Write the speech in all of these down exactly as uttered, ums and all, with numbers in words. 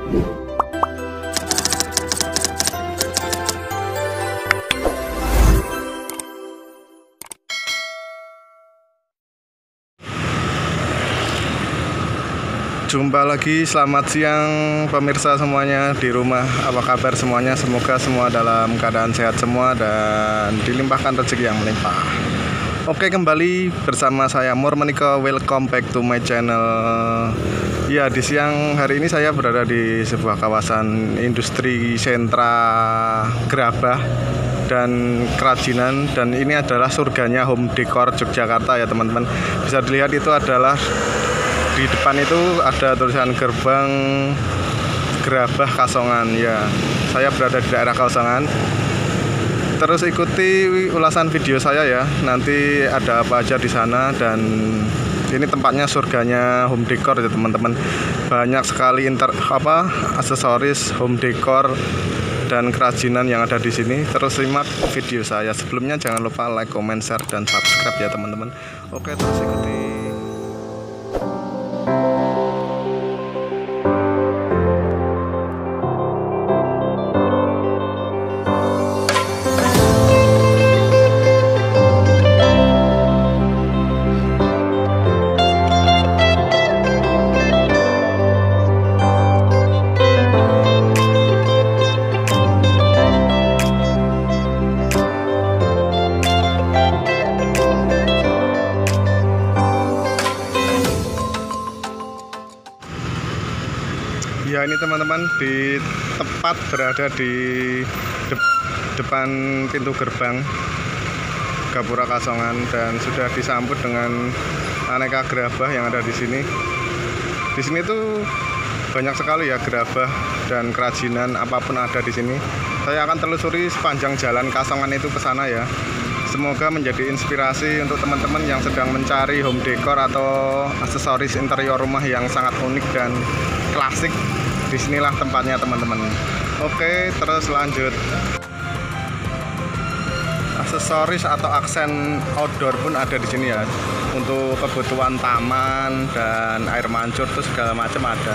Jumpa lagi, selamat siang pemirsa semuanya di rumah. Apa kabar semuanya? Semoga semua dalam keadaan sehat semua dan dilimpahkan rezeki yang melimpah. Oke, kembali bersama saya Mur Menika. Welcome back to my channel. Ya, di siang hari ini saya berada di sebuah kawasan industri sentra gerabah dan kerajinan, dan ini adalah surganya home decor Yogyakarta ya teman-teman. Bisa dilihat itu adalah di depan itu ada tulisan gerbang gerabah Kasongan ya. Saya berada di daerah Kasongan. Terus ikuti ulasan video saya ya. Nanti ada apa aja di sana, dan ini tempatnya surganya home decor ya teman-teman. Banyak sekali inter apa aksesoris home decor dan kerajinan yang ada di sini. Terus simak video saya. Sebelumnya jangan lupa like, comment, share, dan subscribe ya teman-teman. Oke, terus ikuti. Ya, ini teman-teman di tepat berada di de depan pintu gerbang Gapura Kasongan, dan sudah disambut dengan aneka gerabah yang ada di sini. Di sini tuh banyak sekali ya gerabah dan kerajinan, apapun ada di sini. Saya akan telusuri sepanjang jalan Kasongan itu ke sana ya. Semoga menjadi inspirasi untuk teman-teman yang sedang mencari home decor atau aksesoris interior rumah yang sangat unik dan klasik. Disinilah tempatnya teman-teman. Oke, terus lanjut. Aksesoris atau aksen outdoor pun ada di sini ya. Untuk kebutuhan taman dan air mancur tuh segala macam ada.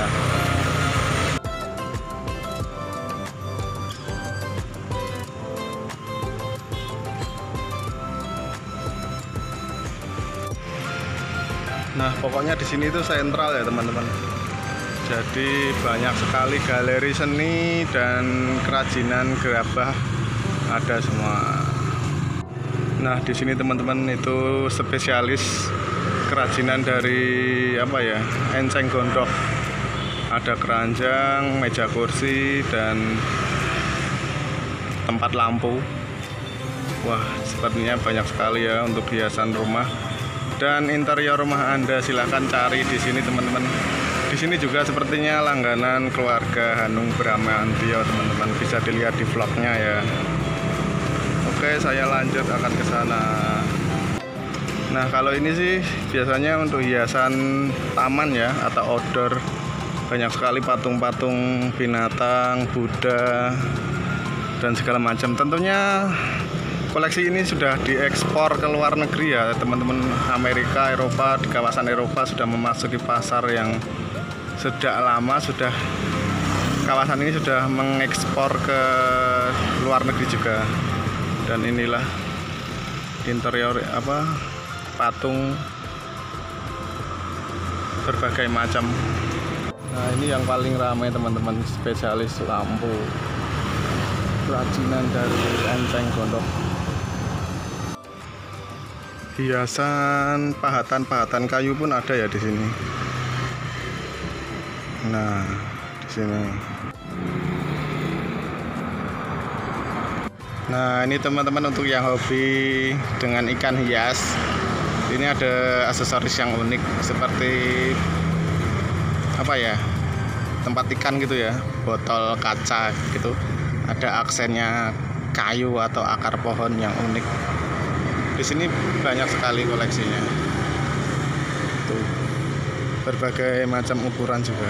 Nah, pokoknya di sini tuh sentral ya teman-teman. Jadi banyak sekali galeri seni dan kerajinan gerabah ada semua. Nah, di sini teman-teman itu spesialis kerajinan dari apa ya? Enceng gondok. Ada keranjang, meja kursi, dan tempat lampu. Wah, sepertinya banyak sekali ya untuk hiasan rumah dan interior rumah Anda. Silahkan cari di sini teman-teman. Di sini juga sepertinya langganan keluarga Hanung Bramantyo teman-teman, bisa dilihat di vlognya ya. Oke, saya lanjut akan ke sana. Nah, kalau ini sih biasanya untuk hiasan taman ya atau outdoor. Banyak sekali patung-patung binatang, Buddha, dan segala macam. Tentunya koleksi ini sudah diekspor ke luar negeri ya teman-teman. Amerika, Eropa, di kawasan Eropa sudah memasuki pasar yang sejak lama. Sudah kawasan ini sudah mengekspor ke luar negeri juga. Dan inilah interior apa patung berbagai macam. Nah, ini yang paling ramai teman-teman, spesialis lampu kerajinan dari enceng gondok. Hiasan pahatan-pahatan kayu pun ada ya di sini. Nah, di sini. Nah, ini teman-teman untuk yang hobi dengan ikan hias. Ini ada aksesoris yang unik seperti apa ya? Tempat ikan gitu ya, botol kaca gitu. Ada aksennya kayu atau akar pohon yang unik. Di sini banyak sekali koleksinya. Tuh, berbagai macam ukuran juga.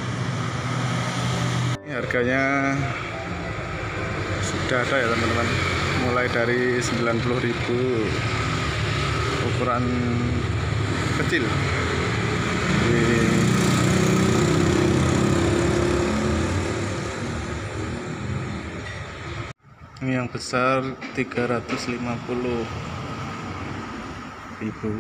Ini harganya sudah ada ya teman-teman, mulai dari sembilan puluh ribu ukuran kecil. Di Ini yang besar tiga ratus lima puluh ribu.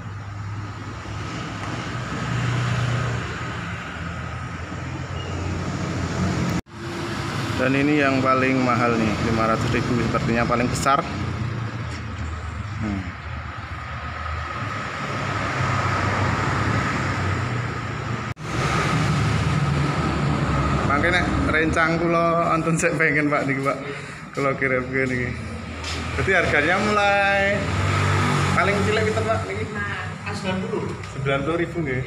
Dan ini yang paling mahal nih, lima ratus ribu, sepertinya paling besar. hmm. Makanya rencang kula anton sik pengen Pak niki Pak. Kula kirim ke niki. Jadi harganya mulai paling cilik kita Pak niki sembilan puluh. sembilan puluh ribu nggih.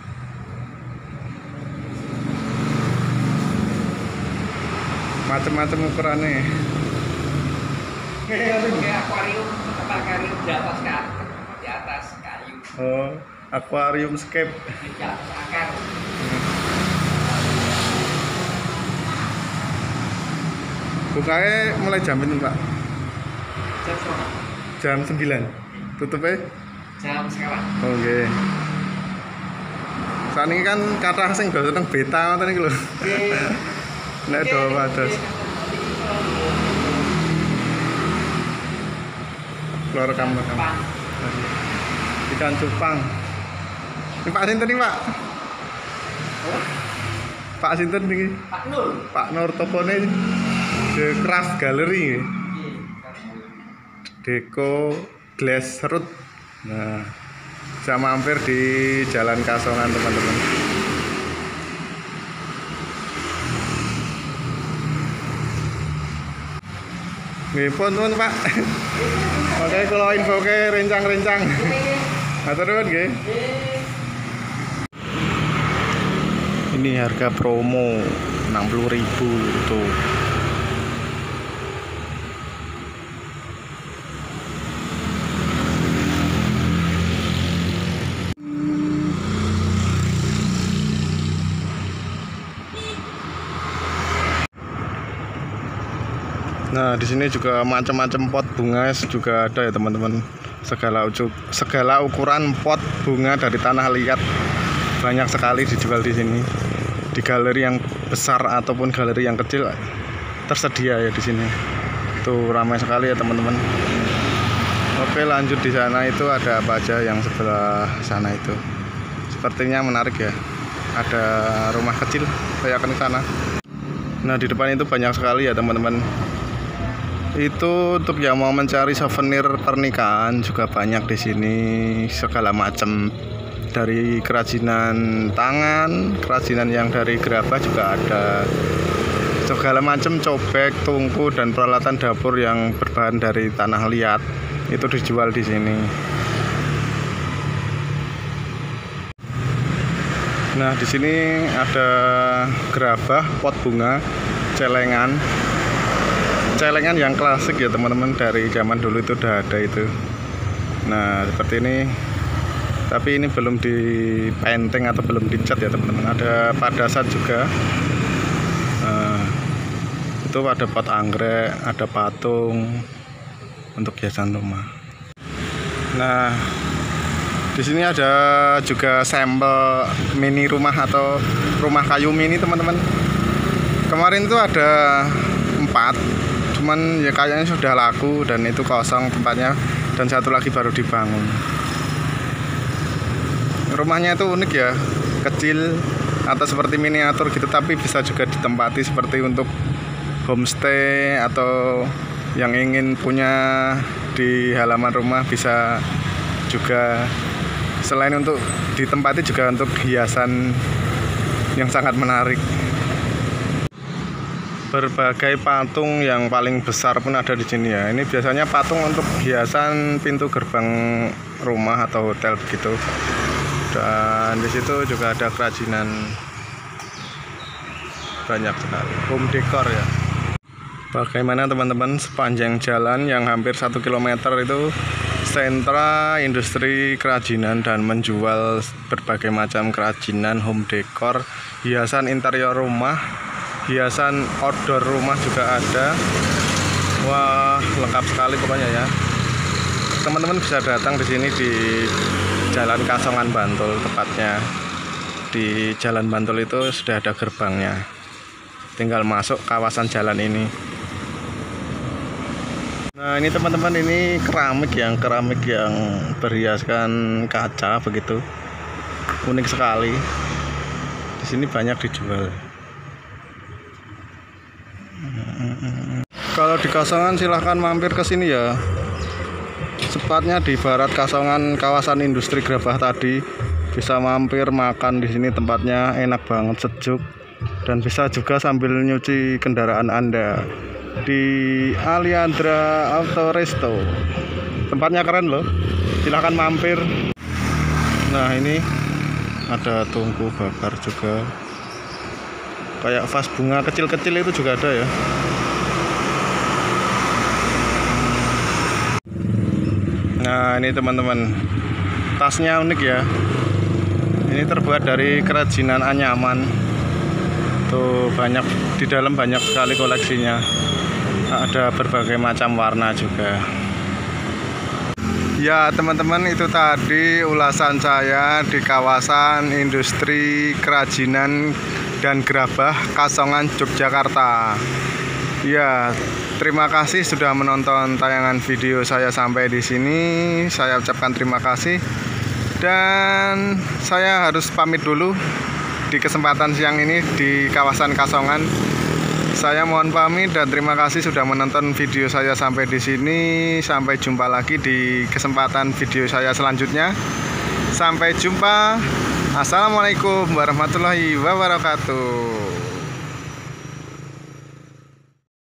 Macam-macam ukurannya. Kayak akuarium, apa akuarium di atas kan, di atas kayu. Oh, akuarium scape. Di atas akar. Bukanya mulai jam ini Pak? Jam berapa? Jam sembilan. Tutupnya? Jam sekarang. Oke. Okay. Saat ini kan kata sing do tentang beta ngoten iki lho. Nek do wadas. Keluar rekam rekam. Ikan cupang. Ini Pak sinten iki, Pak? Pak sinten niki? Pak Nur. Pak Nur, topone The Craft Gallery. Deko Glass Root. Nah, bisa mampir di Jalan Kasongan teman-teman. Nggih pun pun Pak. Oke, kalau info ke rencang-rencang. Matur nuwun nggih. Ini harga promo enam puluh ribu tuh. Nah, di sini juga macam-macam pot bunga juga ada ya teman-teman. Segala ujuk, segala ukuran pot bunga dari tanah liat banyak sekali dijual di sini. Di galeri yang besar ataupun galeri yang kecil tersedia ya di sini. Tuh ramai sekali ya teman-teman. Oke, lanjut di sana itu ada apa aja yang sebelah sana itu. Sepertinya menarik ya. Ada rumah kecil, saya akan ke sana. Nah, di depan itu banyak sekali ya teman-teman. Itu untuk yang mau mencari souvenir pernikahan juga banyak di sini, segala macam dari kerajinan tangan, kerajinan yang dari gerabah juga ada, segala macam cobek, tungku dan peralatan dapur yang berbahan dari tanah liat itu dijual di sini. Nah, di sini ada gerabah, pot bunga, celengan. Celengan yang klasik ya teman-teman, dari zaman dulu itu udah ada itu. Nah, seperti ini. Tapi ini belum dipenteng atau belum dicat ya teman-teman. Ada padasan juga. Nah, itu ada pot anggrek, ada patung untuk hiasan rumah. Nah, di sini ada juga sampel mini rumah atau rumah kayu mini teman-teman. Kemarin itu ada empat. Cuman ya kayaknya sudah laku dan itu kosong tempatnya, dan satu lagi baru dibangun. Rumahnya itu unik ya, kecil atau seperti miniatur gitu, tapi bisa juga ditempati seperti untuk homestay atau yang ingin punya di halaman rumah bisa juga. Selain untuk ditempati juga untuk hiasan yang sangat menarik. Berbagai patung yang paling besar pun ada di sini ya. Ini biasanya patung untuk hiasan pintu gerbang rumah atau hotel begitu. Dan di situ juga ada kerajinan banyak sekali, home decor ya. Bagaimana teman-teman, sepanjang jalan yang hampir satu kilometer itu sentra industri kerajinan dan menjual berbagai macam kerajinan home decor, hiasan interior rumah, hiasan outdoor rumah juga ada. Wah, lengkap sekali pokoknya ya. Teman-teman bisa datang di sini di Jalan Kasongan Bantul, tepatnya di Jalan Bantul itu sudah ada gerbangnya. Tinggal masuk kawasan jalan ini. Nah, ini teman-teman, ini keramik yang keramik yang berhiaskan kaca begitu. Unik sekali. Di sini banyak dijual. Kalau di Kasongan silahkan mampir ke sini ya. Sepatnya di barat Kasongan, kawasan industri gerabah tadi. Bisa mampir makan di sini, tempatnya enak banget, sejuk, dan bisa juga sambil nyuci kendaraan Anda di Aliandra Auto Resto. Tempatnya keren loh, silahkan mampir. Nah, ini ada tungku bakar juga, kayak vas bunga kecil-kecil itu juga ada ya. Nah, ini teman-teman, tasnya unik ya. Ini terbuat dari kerajinan anyaman. Tuh, banyak di dalam, banyak sekali koleksinya. Ada berbagai macam warna juga. Ya teman-teman, itu tadi ulasan saya di kawasan industri kerajinan dan gerabah Kasongan, Yogyakarta. Ya, terima kasih sudah menonton tayangan video saya sampai di sini. Saya ucapkan terima kasih. Dan saya harus pamit dulu di kesempatan siang ini di kawasan Kasongan. Saya mohon pamit dan terima kasih sudah menonton video saya sampai di sini. Sampai jumpa lagi di kesempatan video saya selanjutnya. Sampai jumpa. Assalamualaikum warahmatullahi wabarakatuh.